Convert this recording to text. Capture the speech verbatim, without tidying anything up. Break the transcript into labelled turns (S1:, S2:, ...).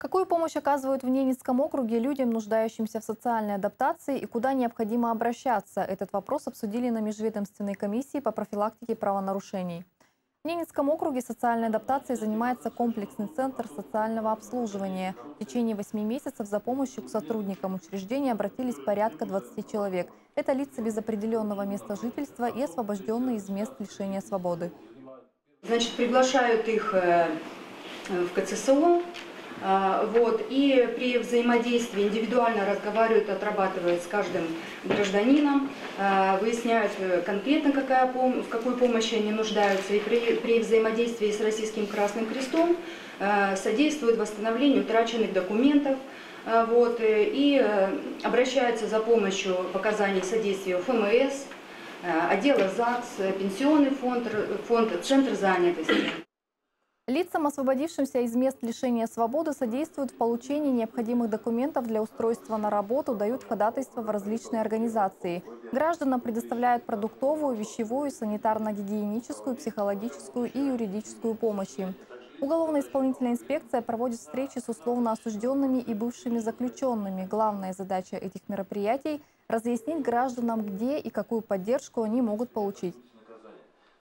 S1: Какую помощь оказывают в Ненецком округе людям, нуждающимся в социальной адаптации, и куда необходимо обращаться? Этот вопрос обсудили на межведомственной комиссии по профилактике правонарушений. В Ненецком округе социальной адаптацией занимается комплексный центр социального обслуживания. В течение восьми месяцев за помощью к сотрудникам учреждения обратились порядка двадцати человек. Это лица без определенного места жительства и освобожденные из мест лишения свободы.
S2: Значит, приглашают их в ка цэ эс о. Вот, и при взаимодействии индивидуально разговаривают, отрабатывают с каждым гражданином, выясняют конкретно, какая пом в какой помощи они нуждаются, и при, при взаимодействии с Российским Красным Крестом содействуют восстановлению утраченных документов, вот, и обращаются за помощью показаний содействия эф эм эс, отдела ЗАГС, пенсионный фонд, фонд Центр занятости.
S1: Лицам, освободившимся из мест лишения свободы, содействуют в получении необходимых документов для устройства на работу, дают ходатайства в различные организации. Гражданам предоставляют продуктовую, вещевую, санитарно-гигиеническую, психологическую и юридическую помощи. Уголовно-исполнительная инспекция проводит встречи с условно осужденными и бывшими заключенными. Главная задача этих мероприятий – разъяснить гражданам, где и какую поддержку они могут получить.